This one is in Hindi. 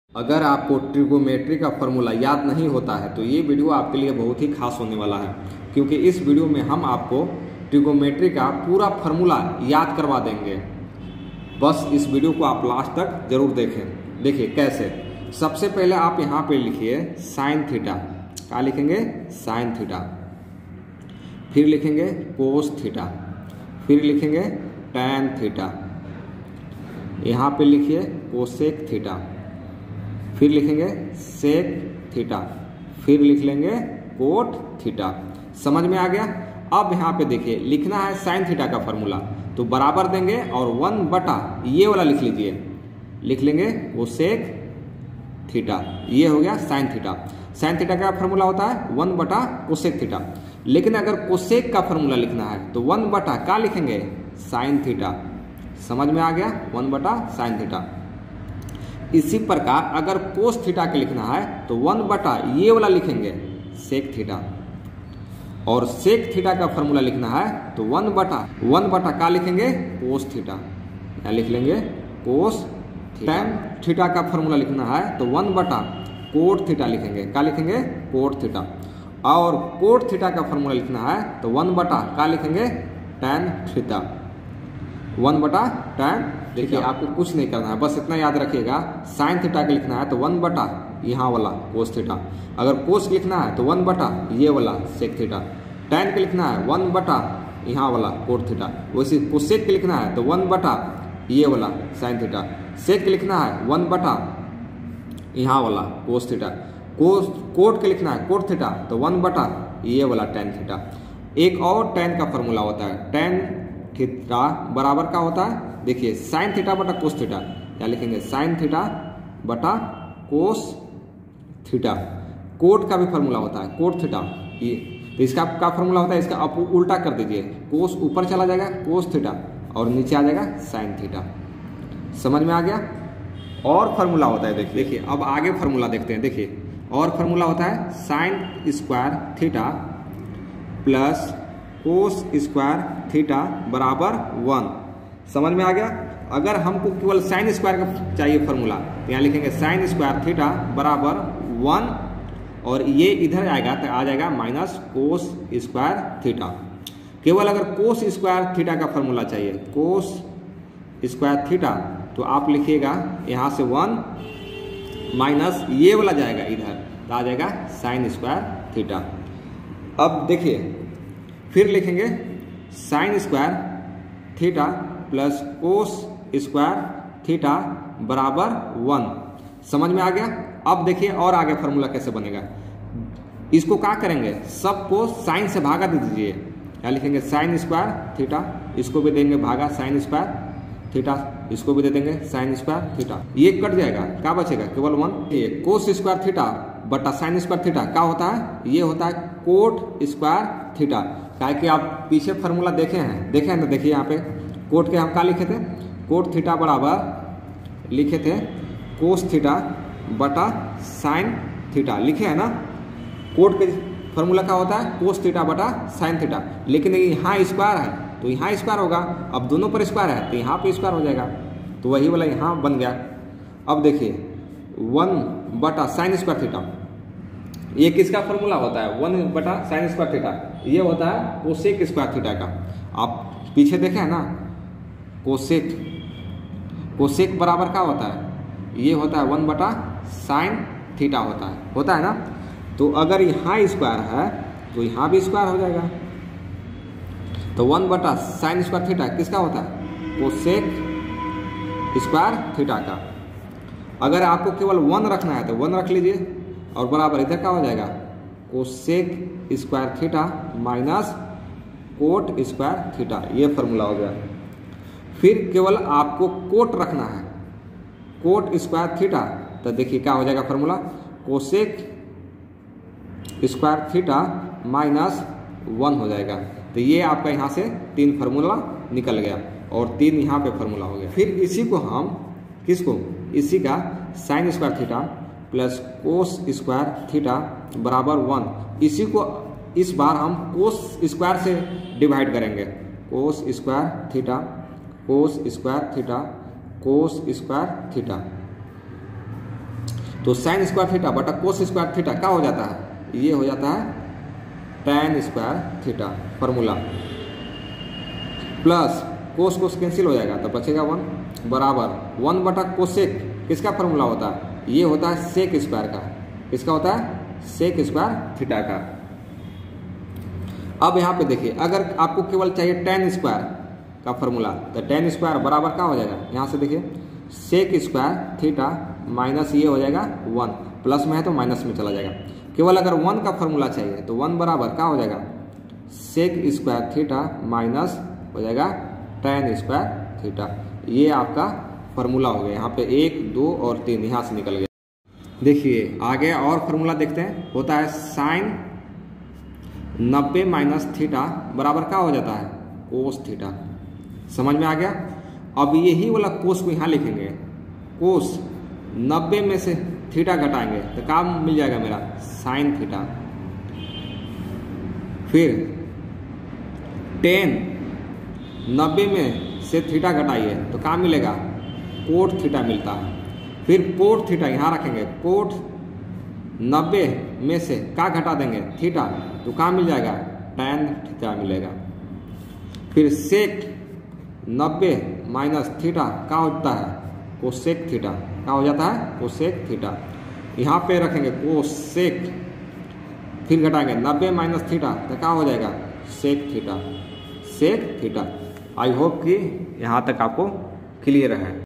अगर आपको ट्रिगोमेट्री का फॉर्मूला याद नहीं होता है तो ये वीडियो आपके लिए बहुत ही खास होने वाला है, क्योंकि इस वीडियो में हम आपको ट्रिगोमेट्री का पूरा फार्मूला याद करवा देंगे। बस इस वीडियो को आप लास्ट तक जरूर देखें। देखिए कैसे। सबसे पहले आप यहाँ पे लिखिए साइन थीटा। क्या लिखेंगे? Sine theta. फिर लिखेंगे कोस थीटा। फिर लिखेंगे टैन थीटा। यहाँ पे लिखिए कोसेक थीटा। फिर लिखेंगे सेक थीटा। फिर लिख लेंगे कोट थीटा। समझ में आ गया? अब यहाँ पे देखिए लिखना है साइन थीटा का फॉर्मूला, तो बराबर देंगे और 1 बटा ये वाला लिख लीजिए। लिख लेंगे कोसेक थीटा। ये हो गया साइन थीटा। साइन थीटा का फॉर्मूला होता है 1 बटा कोसेक थीटा। लेकिन अगर कोसेक का फॉर्मूला लिखना है तो 1 बटा क्या लिखेंगे? Sine theta. समझ में आ गया? 1 बटा साइन थीटा। इसी प्रकार अगर कोस थीटा के लिखना है तो 1 बटा ये वाला लिखेंगे सेक थीटा। और सेक थीटा का फॉर्मूला लिखना है तो 1 बटा क्या लिखेंगे? Cos theta. क्या लिख लेंगे? Cos theta. टैन थीटा का फॉर्मूला लिखना है तो 1 बटा कोट थीटा लिखेंगे। क्या लिखेंगे? Cot theta. और कोट थीटा का फॉर्मूला लिखना है तो 1 बटा क्या लिखेंगे? Tan theta. 1 बटा टैन। देखिए आपको कुछ नहीं करना है, बस इतना याद रखिएगा। साइन थीटा के लिखना है तो 1 बटा यहाँ वाला कोस थीटा। अगर कोस लिखना है तो 1 बटा ये वाला सेक थीटा। टैन के लिखना है 1 बटा यहाँ वाला कोट थीटा। वैसे कोसेक के लिखना है तो 1 बटा ये वाला साइन थीटा। सेक के लिखना है 1 बटा यहाँ वाला कोस थीटा। कोट के लिखना है कोट थीटा तो 1 बटा ये वाला टैन थीटा। एक और टैन का फॉर्मूला होता है। टैन थीटा बराबर का होता है, देखिए साइन थीटा बटा कोस थीटा। क्या लिखेंगे? साइन थीटा बटा कोस थीटा। कोट का भी फॉर्मूला होता है कोट थीटा। ये तो इसका क्या फॉर्मूला होता है? इसका आप उल्टा कर दीजिए। कोस ऊपर चला जाएगा कोस थीटा और नीचे आ जाएगा साइन थीटा। समझ में आ गया? और फार्मूला होता है, देखिए अब आगे फार्मूला देखते हैं। देखिए और फार्मूला होता है sine square theta plus cos square theta बराबर 1। समझ में आ गया? अगर हमको केवल साइन स्क्वायर का चाहिए फार्मूला तो यहाँ लिखेंगे साइन स्क्वायर थीटा बराबर 1 और ये इधर आएगा तो आ जाएगा माइनस कोस स्क्वायर थीटा। केवल अगर कोस स्क्वायर थीटा का फार्मूला चाहिए, कोस स्क्वायर थीटा, तो आप लिखिएगा यहाँ से 1 माइनस ये वाला जाएगा इधर तो आ जाएगा साइन स्क्वायर थीटा। अब देखिए फिर लिखेंगे sine square theta plus cos square theta बराबर 1। समझ में आ गया? अब देखिए और आगे फार्मूला कैसे बनेगा। इसको क्या करेंगे? सबको साइन से भागा दे दीजिए। क्या लिखेंगे? Sine square theta. इसको भी देंगे भागा साइन स्क्वायर थीटा। इसको भी दे देंगे साइन स्क्वायर थीटा। ये कट जाएगा, क्या बचेगा? केवल 1। ये कोस स्क्वायर थीटा बटा साइन स्क्वायर थीटा क्या होता है? ये होता है कोट स्क्वायर थीटा। क्या कि आप पीछे फार्मूला देखे हैं ना? देखिए यहाँ पे कोट के हम क्या लिखे थे? कोट थीटा बराबर लिखे थे कोस थीटा बटा साइन थीटा। लिखे हैं ना? कोट के फार्मूला क्या होता है? कोस थीटा बटा साइन थीटा। लेकिन यहाँ स्क्वायर है तो यहाँ स्क्वायर होगा। अब दोनों पर स्क्वायर है तो यहाँ पे स्क्वायर हो जाएगा, तो वही वाला यहाँ बन गया। अब देखिए 1 बटा साइन स्क्वायर थीटा, ये किसका फॉर्मूला होता है? 1 बटा साइन स्क्वायर थीटा। ये होता है कोसेक स्क्वायर थीटा का। आप पीछे देखे हैं ना? कोसेक बराबर क्या होता है? ये होता है 1 बटा साइन थीटा होता है ना? तो अगर यहाँ स्क्वायर है तो यहाँ भी स्क्वायर हो जाएगा। तो 1 बटा साइन स्क्वायर थीटा किसका होता है? कोसेक स्क्वायर थीटा का। अगर आपको केवल 1 रखना है तो 1 रख लीजिए और बराबर इधर क्या हो जाएगा? Cosec square theta minus cot square theta. ये फार्मूला हो गया। फिर केवल आपको कोट रखना है, कोट स्क्वायर थीटा, तो देखिए क्या हो जाएगा formula? Cosec square theta minus 1 हो जाएगा। तो ये आपका यहाँ से 3 फार्मूला निकल गया और 3 यहाँ पे फार्मूला हो गया। फिर इसी को हम इसी का sine square theta plus cos square theta बराबर 1, इसी को इस बार हम कोस स्क्वायर से डिवाइड करेंगे। Cos square theta cos square theta cos square theta. तो साइन स्क्वायर थीटा बटा कोस स्क्वायर थीटा क्या हो जाता है, ये हो जाता है tan square theta formula, plus cos cos cancel हो जाएगा तो बचेगा 1 बराबर 1 बटा कोसेक किसका फॉर्मूला होता है, ये होता है सेक स्क्वायर का, किसका होता है, सेक स्क्वायर थीटा का। अब यहाँ पे देखिए अगर आपको केवल चाहिए tan स्क्वायर का फॉर्मूला तो tan स्क्वायर बराबर क्या हो जाएगा, यहाँ से देखिए सेक स्क्वायर थीटा माइनस ये हो जाएगा 1, प्लस में है तो माइनस में चला जाएगा। केवल अगर 1 का फॉर्मूला चाहिए तो 1 बराबर क्या हो जाएगा, सेक स्क्वायर थीटा माइनस हो जाएगा tan स्क्वायर थीटा। ये आपका फॉर्मूला हो गया, यहाँ पे 1 2 और 3 यहाँ से निकल गया। देखिए आगे और फॉर्मूला देखते हैं, होता है साइन 90 माइनस थीटा बराबर क्या हो जाता है, कोस थीटा। समझ में आ गया। अब यही वाला कोस को यहाँ लिखेंगे, कोस 90 में से थीटा घटाएंगे तो क्या मिल जाएगा मेरा, साइन थीटा। फिर tan 90 में से थीटा घटाइए तो क्या मिलेगा, कोट थीटा मिलता है। फिर कोट थीटा यहाँ रखेंगे, कोट 90 में से क्या घटा देंगे, थीटा, तो क्या मिल जाएगा, tan थीटा मिलेगा। फिर सेक 90 माइनस थीटा क्या होता है, कोसेक थीटा, क्या हो जाता है, कोसेक थीटा। यहाँ पे रखेंगे कोसेक, फिर घटाएंगे 90 माइनस थीटा तो क्या हो जाएगा, sec theta, sec theta. I hope कि यहाँ तक आपको क्लियर है।